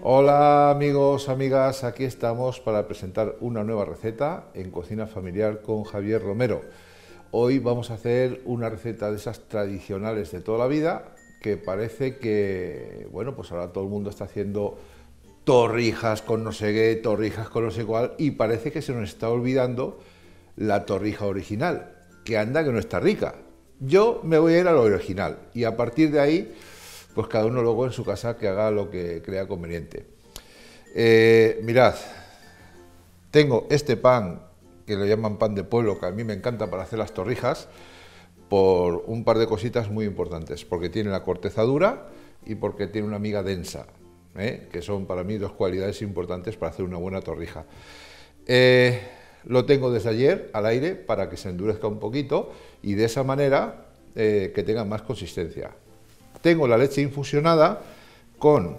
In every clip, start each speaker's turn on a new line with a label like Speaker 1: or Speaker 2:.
Speaker 1: Hola amigos, amigas, aquí estamos para presentar una nueva receta en Cocina Familiar con Javier Romero. Hoy vamos a hacer una receta de esas tradicionales de toda la vida que parece que, bueno, pues ahora todo el mundo está haciendo torrijas con no sé qué, torrijas con no sé cuál, y parece que se nos está olvidando la torrija original, que anda que no está rica. Yo me voy a ir a lo original y a partir de ahí pues cada uno luego en su casa que haga lo que crea conveniente. Mirad, tengo este pan que lo llaman pan de pueblo, que a mí me encanta para hacer las torrijas, por un par de cositas muy importantes, porque tiene la corteza dura y porque tiene una miga densa, que son para mí dos cualidades importantes para hacer una buena torrija. Lo tengo desde ayer al aire para que se endurezca un poquito y de esa manera que tenga más consistencia. Tengo la leche infusionada con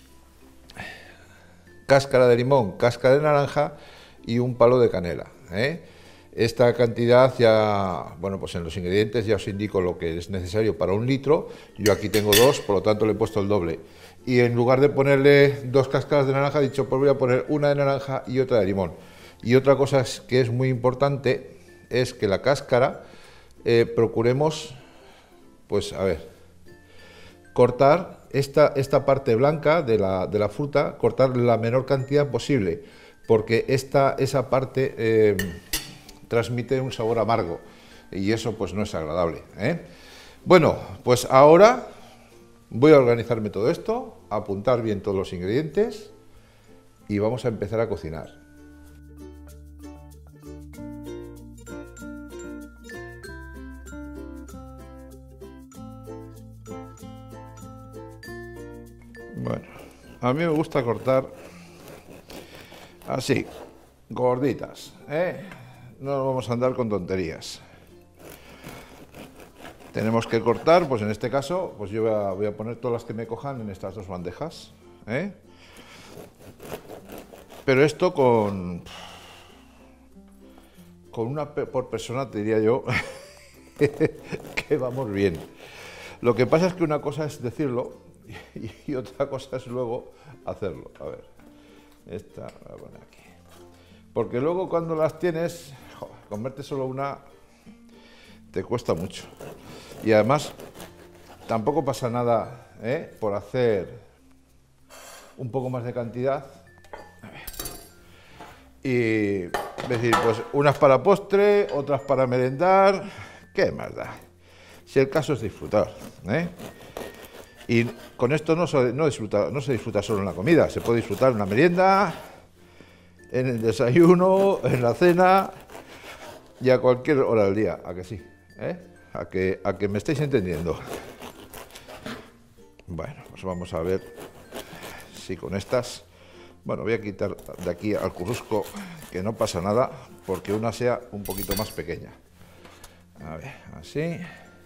Speaker 1: cáscara de limón, cáscara de naranja y un palo de canela. Esta cantidad ya, bueno, pues en los ingredientes ya os indico lo que es necesario para un litro. Yo aquí tengo dos, por lo tanto le he puesto el doble. Y en lugar de ponerle dos cáscaras de naranja, he dicho, pues voy a poner una de naranja y otra de limón. Y otra cosa que es muy importante es que la cáscara procuremos, pues a ver, cortar esta parte blanca de la fruta, cortar la menor cantidad posible, porque esa parte transmite un sabor amargo y eso pues no es agradable. Bueno, pues ahora voy a organizarme todo esto, a apuntar bien todos los ingredientes y vamos a empezar a cocinar. Bueno, a mí me gusta cortar así, gorditas, No vamos a andar con tonterías. Tenemos que cortar, pues en este caso, pues yo voy a poner todas las que me cojan en estas dos bandejas, Pero esto con una por persona te diría yo que vamos bien. Lo que pasa es que una cosa es decirlo y otra cosa es luego hacerlo. A ver, esta la voy a poner aquí. Porque luego cuando las tienes, comerte solo una te cuesta mucho. Y además tampoco pasa nada por hacer un poco más de cantidad. Y decir, pues unas para postre, otras para merendar, ¿qué más da? Si el caso es disfrutar, Y con esto no se disfruta solo en la comida, se puede disfrutar en la merienda, en el desayuno, en la cena y a cualquier hora del día, ¿a que sí? ¿A que me estáis entendiendo? Bueno, pues vamos a ver si con estas... Bueno, voy a quitar de aquí al currusco, que no pasa nada, porque una sea un poquito más pequeña. A ver, así...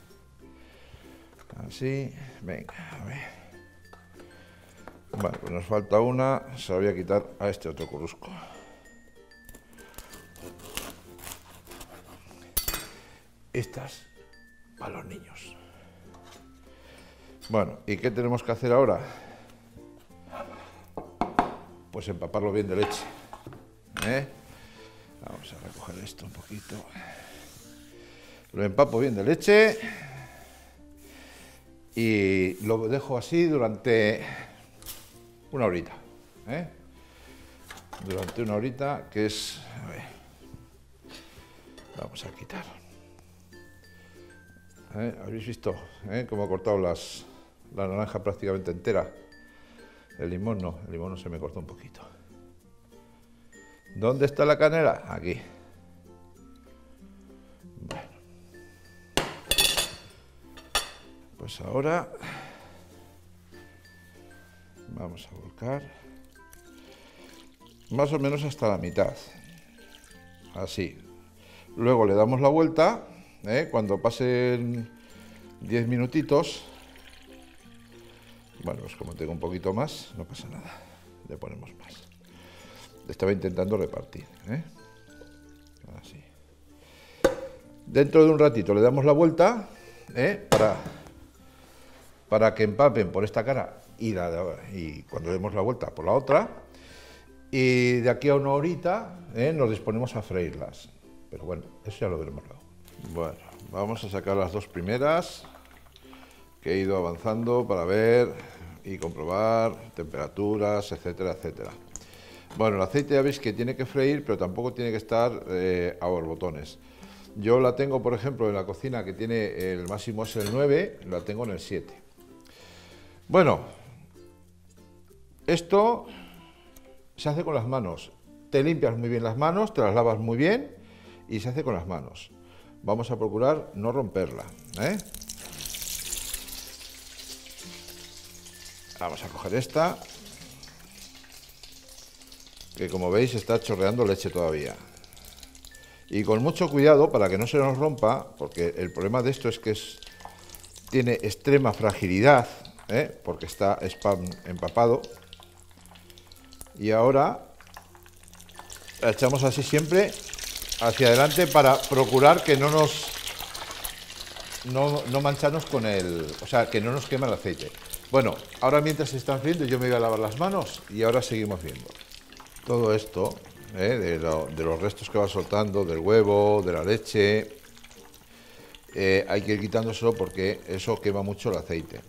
Speaker 1: Así, venga, a ver. Vale, pues nos falta una, se la voy a quitar a este otro currusco. Estas para los niños. Bueno, ¿y qué tenemos que hacer ahora? Pues empaparlo bien de leche. Vamos a recoger esto un poquito. Lo empapo bien de leche. Y lo dejo así durante una horita, Durante una horita, que es... A ver, vamos a quitar. ¿Habéis visto cómo he cortado la naranja prácticamente entera? El limón no se me cortó un poquito. ¿Dónde está la canela? Aquí. Pues ahora vamos a volcar más o menos hasta la mitad, así. Luego le damos la vuelta, cuando pasen 10 minutitos. Bueno, pues como tengo un poquito más, no pasa nada, le ponemos más. Estaba intentando repartir, así. Dentro de un ratito le damos la vuelta, para que empapen por esta cara y cuando demos la vuelta por la otra. Y de aquí a una horita nos disponemos a freírlas. Pero bueno, eso ya lo veremos luego. Bueno, vamos a sacar las dos primeras que he ido avanzando para ver y comprobar temperaturas, etcétera, etcétera. Bueno, el aceite ya veis que tiene que freír, pero tampoco tiene que estar a borbotones. Yo la tengo, por ejemplo, en la cocina que tiene el máximo es el 9, la tengo en el 7. Bueno, esto se hace con las manos. Te limpias muy bien las manos, te las lavas muy bien y se hace con las manos. Vamos a procurar no romperla, ¿eh? Vamos a coger esta, que como veis está chorreando leche todavía. Y con mucho cuidado para que no se nos rompa, porque el problema de esto es que tiene extrema fragilidad, porque está empapado. Y ahora la echamos así siempre hacia adelante para procurar que no mancharnos con o sea, que no nos quema el aceite. Bueno, ahora mientras se están friendo yo me voy a lavar las manos y ahora seguimos viendo. Todo esto, de los restos que va soltando, del huevo, de la leche, hay que ir quitándoselo porque eso quema mucho el aceite,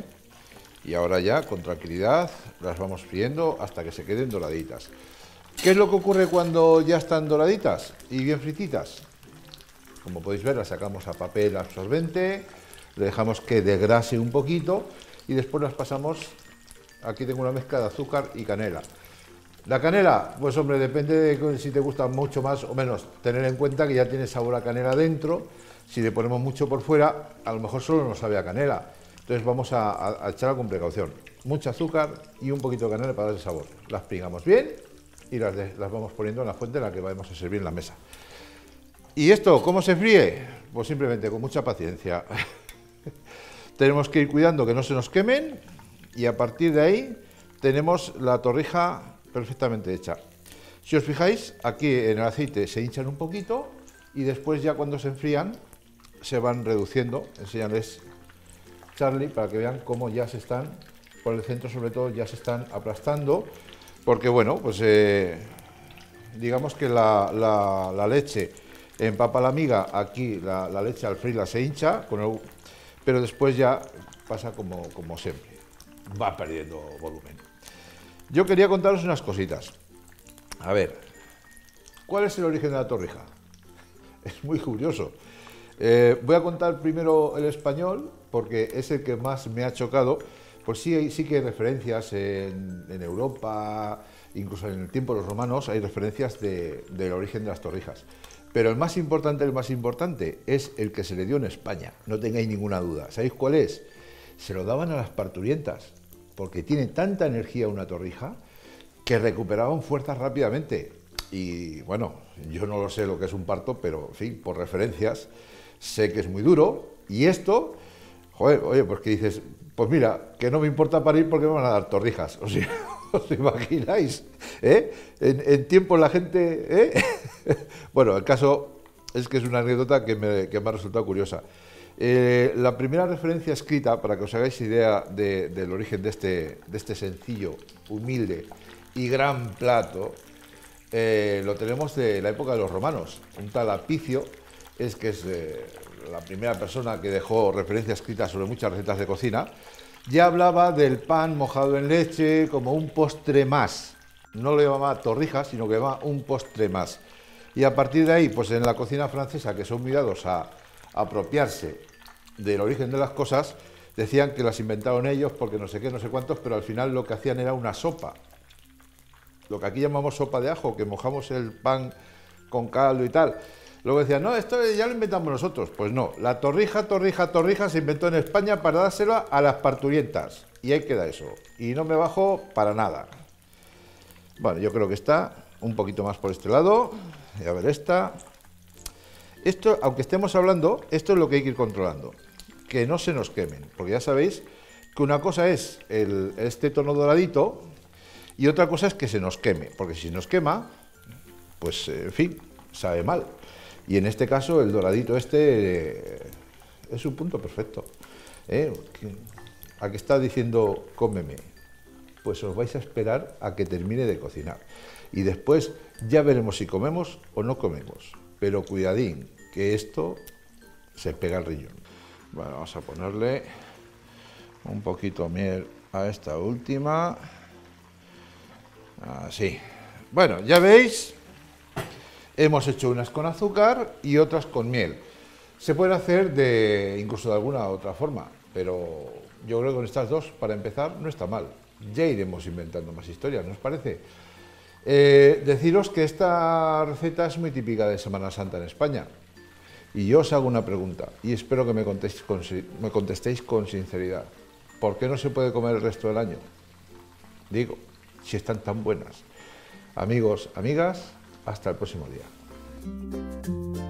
Speaker 1: Y ahora ya, con tranquilidad, las vamos friendo hasta que se queden doraditas. ¿Qué es lo que ocurre cuando ya están doraditas y bien frititas? Como podéis ver, las sacamos a papel absorbente, le dejamos que desgrase un poquito y después las pasamos, aquí tengo una mezcla de azúcar y canela. La canela, pues hombre, depende de si te gusta mucho más o menos, tener en cuenta que ya tiene sabor a canela dentro. Si le ponemos mucho por fuera, a lo mejor solo nos sabe a canela. Entonces vamos a echarla con precaución. Mucho azúcar y un poquito de canela para darle sabor. Las pringamos bien y las vamos poniendo en la fuente en la que vamos a servir en la mesa. ¿Y esto cómo se fríe? Pues simplemente con mucha paciencia. Tenemos que ir cuidando que no se nos quemen y a partir de ahí tenemos la torrija perfectamente hecha. Si os fijáis, aquí en el aceite se hinchan un poquito y después ya cuando se enfrían se van reduciendo. Enséñales, Charlie, para que vean cómo ya se están, por el centro sobre todo, ya se están aplastando, porque bueno, pues digamos que la leche empapa la miga, aquí la leche al freírla se hincha, pero después ya pasa como siempre, va perdiendo volumen. Yo quería contaros unas cositas. A ver, ¿cuál es el origen de la torrija? Es muy curioso. Voy a contar primero el español, porque es el que más me ha chocado. Pues sí que hay referencias en Europa, incluso en el tiempo de los romanos, hay referencias del origen de las torrijas. Pero el más importante es el que se le dio en España, no tengáis ninguna duda. ¿Sabéis cuál es? Se lo daban a las parturientas, porque tiene tanta energía una torrija que recuperaban fuerzas rápidamente. Y bueno, yo no lo sé lo que es un parto, pero en fin, por referencias, sé que es muy duro. Y esto, joder, oye, pues que dices, pues mira, que no me importa parir porque me van a dar torrijas. O sea, ¿os imagináis? En tiempo la gente... Bueno, el caso es que es una anécdota que me ha resultado curiosa. La primera referencia escrita, para que os hagáis idea del origen de este sencillo, humilde y gran plato, lo tenemos de la época de los romanos. Un tal Apicio es la primera persona que dejó referencia escrita sobre muchas recetas de cocina. Ya hablaba del pan mojado en leche como un postre más. No lo llamaba torrijas, sino que llamaba un postre más. Y a partir de ahí, pues en la cocina francesa, que son muy dados a apropiarse del origen de las cosas, decían que las inventaron ellos porque no sé qué, no sé cuántos, pero al final lo que hacían era una sopa. Lo que aquí llamamos sopa de ajo, que mojamos el pan con caldo y tal. Luego decían, no, esto ya lo inventamos nosotros. Pues no, la torrija se inventó en España para dársela a las parturientas. Y ahí queda eso. Y no me bajo para nada. Bueno, yo creo que está un poquito más por este lado. Y a ver esta. Esto, aunque estemos hablando, esto es lo que hay que ir controlando. Que no se nos quemen. Porque ya sabéis que una cosa es este tono doradito y otra cosa es que se nos queme. Porque si nos quema, pues en fin, sabe mal. Y en este caso el doradito es un punto perfecto. ¿A que está diciendo cómeme? Pues os vais a esperar a que termine de cocinar. Y después ya veremos si comemos o no comemos. Pero cuidadín, que esto se pega al riñón. Bueno, vamos a ponerle un poquito de miel a esta última. Así. Bueno, ya veis, hemos hecho unas con azúcar y otras con miel. Se puede hacer incluso de alguna otra forma, pero yo creo que con estas dos, para empezar, no está mal. Ya iremos inventando más historias, ¿no os parece? Deciros que esta receta es muy típica de Semana Santa en España. Y yo os hago una pregunta, y espero que me contestéis con sinceridad. ¿Por qué no se puede comer el resto del año? Digo, si están tan buenas. Amigos, amigas, hasta el próximo día.